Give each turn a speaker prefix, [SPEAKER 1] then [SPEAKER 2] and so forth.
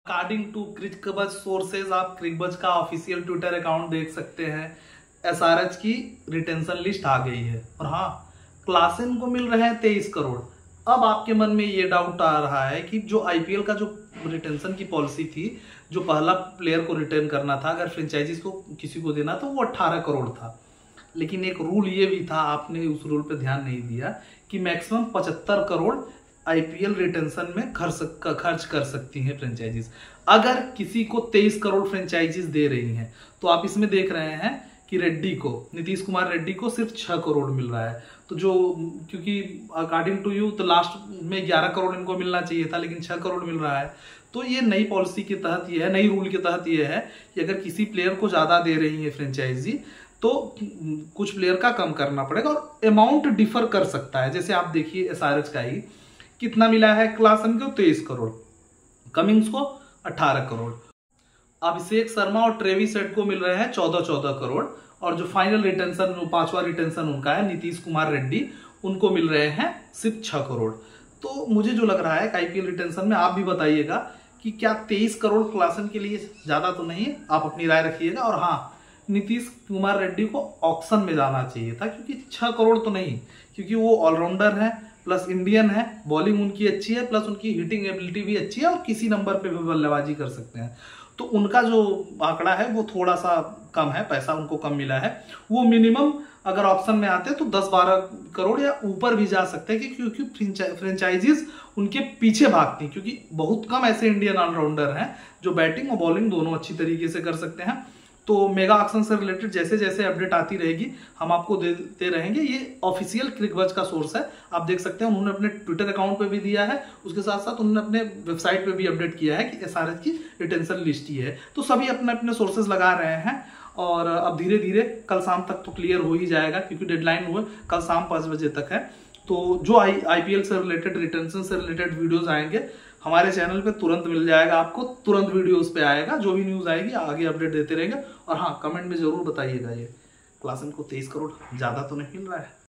[SPEAKER 1] According to Cricbuzz sources आप Cricbuzz का official Twitter account देख सकते हैं। एसआरएच की रिटेंशन लिस्ट आ गई है और हाँ, क्लासन को मिल रहे हैं 23 करोड़। अब आपके मन में ये डाउट आ रहा है कि जो आईपीएल का जो रिटेंशन की पॉलिसी थी, जो पहला प्लेयर को रिटर्न करना था, अगर फ्रेंचाइजीज को किसी को देना तो वो 18 करोड़ था। लेकिन एक रूल ये भी था, आपने उस रूल पे ध्यान नहीं दिया कि मैक्सिमम 75 करोड़ आईपीएल रिटेंशन में खर्च कर सकती हैं फ्रेंचाइजीज। अगर किसी को 23 करोड़ फ्रेंचाइजीज दे रही हैं तो आप इसमें देख रहे हैं कि रेड्डी को, नीतीश कुमार रेड्डी को सिर्फ 6 करोड़ मिल रहा है। तो जो, क्योंकि अकॉर्डिंग टू यू तो लास्ट में 11 करोड़ इनको मिलना चाहिए था, लेकिन 6 करोड़ मिल रहा है। तो ये नई पॉलिसी के तहत ये है, नई रूल के तहत ये है कि अगर किसी प्लेयर को ज्यादा दे रही है फ्रेंचाइजी तो कुछ प्लेयर का कम करना पड़ेगा और अमाउंट डिफर कर सकता है। जैसे आप देखिए एसआरएच का ही कितना मिला है, क्लासन को 23 करोड़, कमिंग्स को 18 करोड़, अभिषेक शर्मा और ट्रेविस हेड को मिल रहे हैं 14 करोड़, और जो फाइनल रिटेंशन, जो 5वां रिटेंशन उनका है नीतीश कुमार रेड्डी, उनको मिल रहे हैं सिर्फ 6 करोड़। तो मुझे जो लग रहा है कि आईपीएल रिटेंशन में आप भी बताइएगा कि क्या 23 करोड़ क्लासन के लिए ज्यादा तो नहीं है? आप अपनी राय रखिएगा। और हाँ, नीतीश कुमार रेड्डी को ऑक्शन में जाना चाहिए था, क्योंकि 6 करोड़ तो नहीं, क्योंकि वो ऑलराउंडर है, प्लस इंडियन है, बॉलिंग उनकी अच्छी है, प्लस उनकी हिटिंग एबिलिटी भी अच्छी है और किसी नंबर पे भी बल्लेबाजी कर सकते हैं। तो उनका जो आंकड़ा है वो थोड़ा सा कम है, पैसा उनको कम मिला है। वो मिनिमम अगर ऑप्शन में आते तो 10-12 करोड़ या ऊपर भी जा सकते हैं, क्योंकि फ्रेंचाइजीज उनके पीछे भागती, क्योंकि बहुत कम ऐसे इंडियन ऑलराउंडर हैं जो बैटिंग और बॉलिंग दोनों अच्छी तरीके से कर सकते हैं। तो मेगा ऑक्शन से रिलेटेड जैसे जैसे अपडेट आती रहेगी हम आपको देते रहेंगे। ये ऑफिशियल क्रिकबज का सोर्स है, आप देख सकते हैं। उन्होंने अपने ट्विटर अकाउंट पे भी दिया है, उसके साथ साथ उन्होंने अपने वेबसाइट पे भी अपडेट किया है कि एसआरएच की रिटेंशन लिस्ट ही है। तो सभी अपने अपने सोर्सेज लगा रहे हैं और अब धीरे धीरे कल शाम तक तो क्लियर हो ही जाएगा, क्योंकि डेडलाइन हुआ कल शाम 5 बजे तक है। तो जो आईपीएल से रिलेटेड, रिटेंशन से रिलेटेड वीडियोज आएंगे हमारे चैनल पे तुरंत मिल जाएगा, आपको तुरंत वीडियोस पे आएगा। जो भी न्यूज आएगी आगे अपडेट देते रहेंगे। और हाँ, कमेंट में जरूर बताइएगा ये क्लासन को 23 करोड़ ज्यादा तो नहीं मिल रहा है।